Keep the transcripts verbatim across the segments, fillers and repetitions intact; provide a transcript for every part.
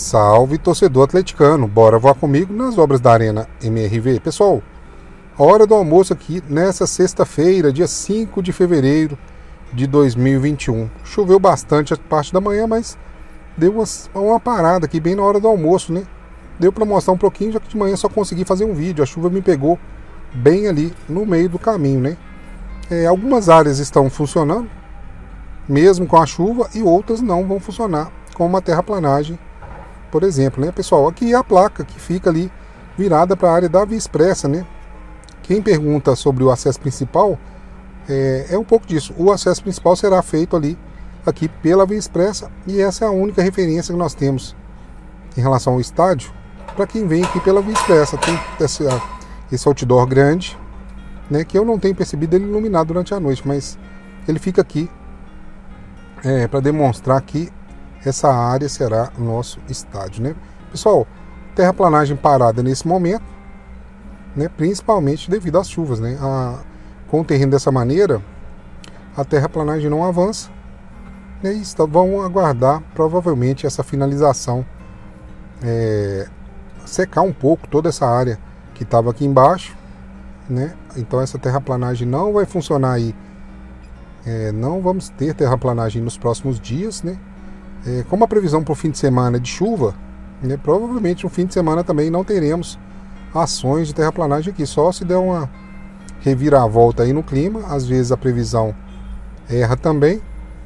Salve, torcedor atleticano, bora voar comigo nas obras da Arena M R V. Pessoal, a hora do almoço aqui nessa sexta-feira, dia cinco de fevereiro de dois mil e vinte e um. Choveu bastante a parte da manhã, mas deu uma, uma parada aqui bem na hora do almoço, né? Deu para mostrar um pouquinho, já que de manhã só consegui fazer um vídeo. A chuva me pegou bem ali no meio do caminho, né? É, algumas áreas estão funcionando, mesmo com a chuva, e outras não vão funcionar, como a terraplanagem, por exemplo, né, pessoal? Aqui é a placa que fica ali virada para a área da Via Expressa, né? Quem pergunta sobre o acesso principal, é, é um pouco disso. O acesso principal será feito ali, aqui pela Via Expressa, e essa é a única referência que nós temos em relação ao estádio, para quem vem aqui pela Via Expressa. Tem esse, esse outdoor grande, né, que eu não tenho percebido ele iluminado durante a noite, mas ele fica aqui é, para demonstrar que essa área será o nosso estádio, né? Pessoal, terraplanagem parada nesse momento, né? Principalmente devido às chuvas, né? A, com o terreno dessa maneira, a terraplanagem não avança, né? E está, vão aguardar provavelmente essa finalização, é, secar um pouco toda essa área que estava aqui embaixo, né? Então essa terraplanagem não vai funcionar aí, é, não vamos ter terraplanagem nos próximos dias, né? É, como a previsão para o fim de semana é de chuva, né, provavelmente no fim de semana também não teremos ações de terraplanagem aqui, só se der uma reviravolta aí no clima. Às vezes a previsão erra também,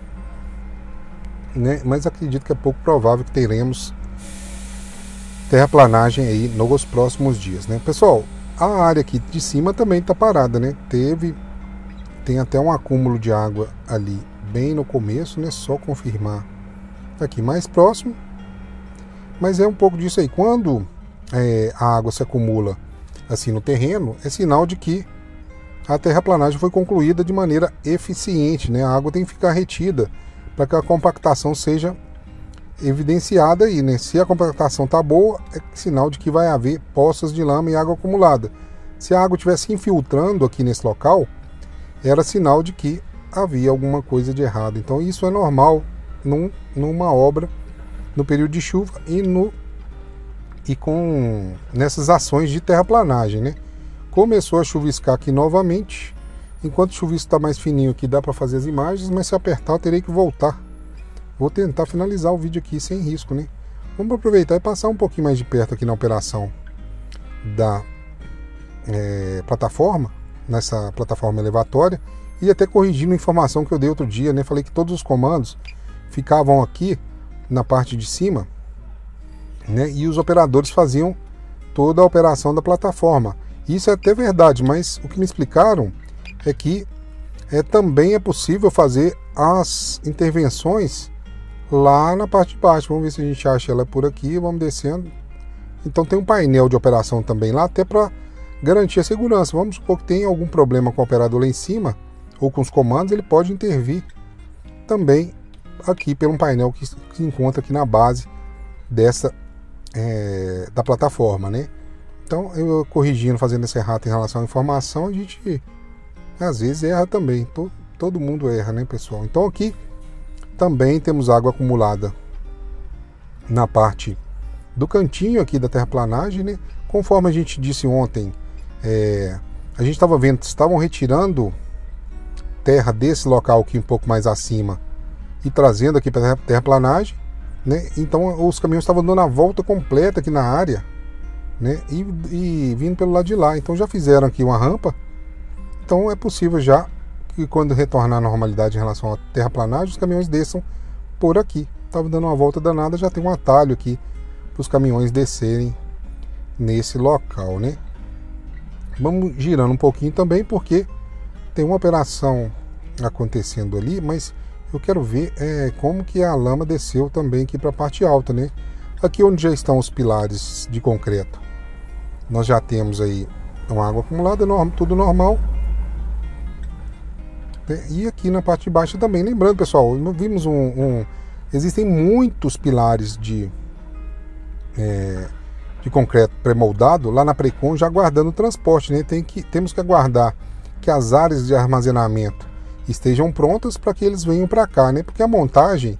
né, mas acredito que é pouco provável que teremos terraplanagem aí nos próximos dias, né? Pessoal, a área aqui de cima também está parada, né? Teve, tem até um acúmulo de água ali bem no começo, né? Só confirmar aqui mais próximo, mas é um pouco disso aí. Quando é, a água se acumula assim no terreno, é sinal de que a terraplanagem foi concluída de maneira eficiente, né? A água tem que ficar retida para que a compactação seja evidenciada aí, né? Se a compactação tá boa, é sinal de que vai haver poças de lama e água acumulada. Se a água estivesse infiltrando aqui nesse local, era sinal de que havia alguma coisa de errado. Então isso é normal Num, numa obra no período de chuva e, no, e com nessas ações de terraplanagem, né? Começou a chuviscar aqui novamente. Enquanto o chuvisco está mais fininho aqui, dá para fazer as imagens, mas se apertar eu terei que voltar. Vou tentar finalizar o vídeo aqui sem risco, né? Vamos aproveitar e passar um pouquinho mais de perto aqui na operação da é, plataforma, nessa plataforma elevatória, e até corrigindo a informação que eu dei outro dia, né? Falei que todos os comandos ficavam aqui na parte de cima, né, e os operadores faziam toda a operação da plataforma. Isso é até verdade, mas o que me explicaram é que é, também é possível fazer as intervenções lá na parte de baixo. Vamos ver se a gente acha ela por aqui, vamos descendo. Então tem um painel de operação também lá, até para garantir a segurança. Vamos supor que tem algum problema com o operador lá em cima, ou com os comandos, ele pode intervir também aqui pelo painel que se encontra aqui na base dessa é, da plataforma, né? Então eu corrigindo, fazendo esse errado em relação à informação, a gente às vezes erra também. Todo, todo mundo erra, né, pessoal? Então aqui também temos água acumulada na parte do cantinho aqui da terraplanagem, né? Conforme a gente disse ontem, é, a gente estava vendo que estavam retirando terra desse local aqui um pouco mais acima e trazendo aqui para a terraplanagem, né? Então os caminhões estavam dando a volta completa aqui na área, né? E, e vindo pelo lado de lá. Então já fizeram aqui uma rampa. Então é possível já que quando retornar à normalidade em relação à terraplanagem, os caminhões desçam por aqui. Estava dando uma volta danada, já tem um atalho aqui para os caminhões descerem nesse local, né? Vamos girando um pouquinho também, porque tem uma operação acontecendo ali, mas eu quero ver é, como que a lama desceu também aqui para a parte alta, né? Aqui onde já estão os pilares de concreto, nós já temos aí uma água acumulada, tudo normal. E aqui na parte de baixo também. Lembrando, pessoal, vimos um... um existem muitos pilares de, é, de concreto pré-moldado lá na Precon, já aguardando o transporte, né? Tem que, temos que aguardar que as áreas de armazenamento estejam prontas para que eles venham para cá, né? Porque a montagem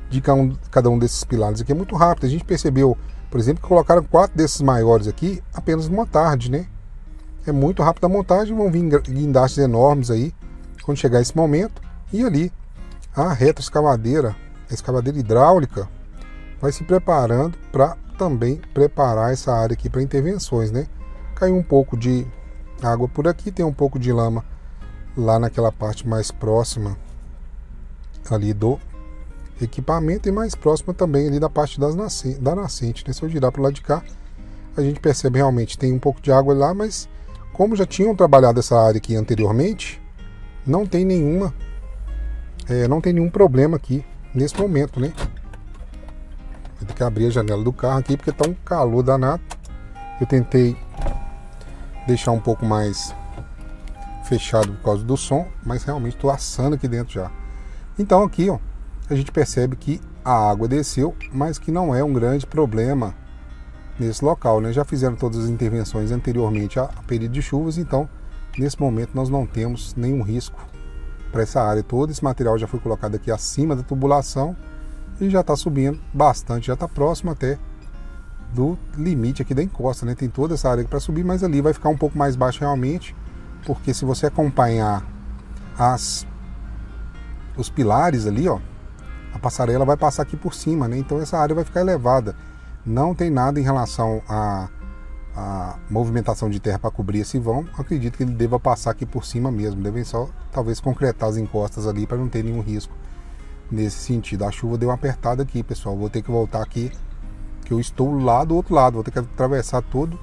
de cada um desses pilares aqui é muito rápido. A gente percebeu, por exemplo, que colocaram quatro desses maiores aqui apenas numa tarde, né? É muito rápida a montagem, vão vir guindastes enormes aí quando chegar esse momento. E ali a retroescavadeira, a escavadeira hidráulica, vai se preparando para também preparar essa área aqui para intervenções, né? Caiu um pouco de água por aqui, tem um pouco de lama lá naquela parte mais próxima ali do equipamento e mais próxima também ali da parte das nascentes, da nascente, né? Se eu girar para o lado de cá, a gente percebe realmente tem um pouco de água lá, mas como já tinham trabalhado essa área aqui anteriormente, não tem nenhuma é, não tem nenhum problema aqui nesse momento, né? Vou ter que abrir a janela do carro aqui porque tá um calor danado. Eu tentei deixar um pouco mais fechado por causa do som, mas realmente estou assando aqui dentro já. Então aqui, ó, a gente percebe que a água desceu, mas que não é um grande problema nesse local, né? Já fizeram todas as intervenções anteriormente a período de chuvas, então nesse momento nós não temos nenhum risco para essa área. Todo esse material já foi colocado aqui acima da tubulação e já está subindo bastante, já está próximo até do limite aqui da encosta, né? Tem toda essa área para subir, mas ali vai ficar um pouco mais baixo realmente, porque se você acompanhar as os pilares ali, ó, a passarela vai passar aqui por cima, né? Então essa área vai ficar elevada. Não tem nada em relação à, à movimentação de terra para cobrir esse vão. Acredito que ele deva passar aqui por cima mesmo. Devem só talvez concretar as encostas ali para não ter nenhum risco nesse sentido. A chuva deu uma apertada aqui, pessoal. Vou ter que voltar aqui, que eu estou lá do outro lado. Vou ter que atravessar todo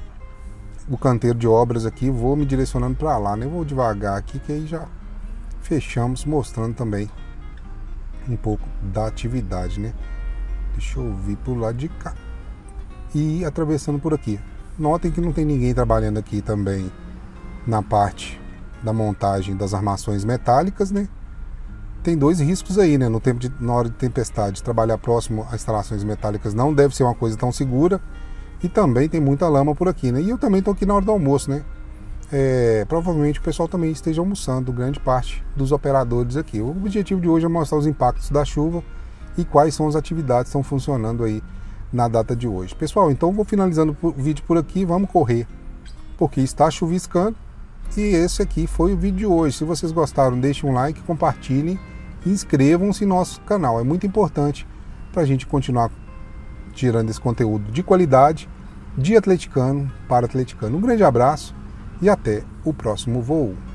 o canteiro de obras aqui. Vou me direcionando para lá, né? Vou devagar aqui, que aí já fechamos, mostrando também um pouco da atividade, né? Deixa eu vir pro lado de cá e atravessando por aqui. Notem que não tem ninguém trabalhando aqui também na parte da montagem das armações metálicas, né? Tem dois riscos aí, né? No tempo de, na hora de tempestade, trabalhar próximo a instalações metálicas não deve ser uma coisa tão segura, e também tem muita lama por aqui, né? E eu também estou aqui na hora do almoço, né? É, provavelmente o pessoal também esteja almoçando, grande parte dos operadores aqui. O objetivo de hoje é mostrar os impactos da chuva e quais são as atividades que estão funcionando aí na data de hoje. Pessoal, então eu vou finalizando o vídeo por aqui, vamos correr, porque está chuviscando, e esse aqui foi o vídeo de hoje. Se vocês gostaram, deixem um like, compartilhem e inscrevam-se no nosso canal. É muito importante para a gente continuar tirando esse conteúdo de qualidade, de atleticano para atleticano. Um grande abraço e até o próximo voo.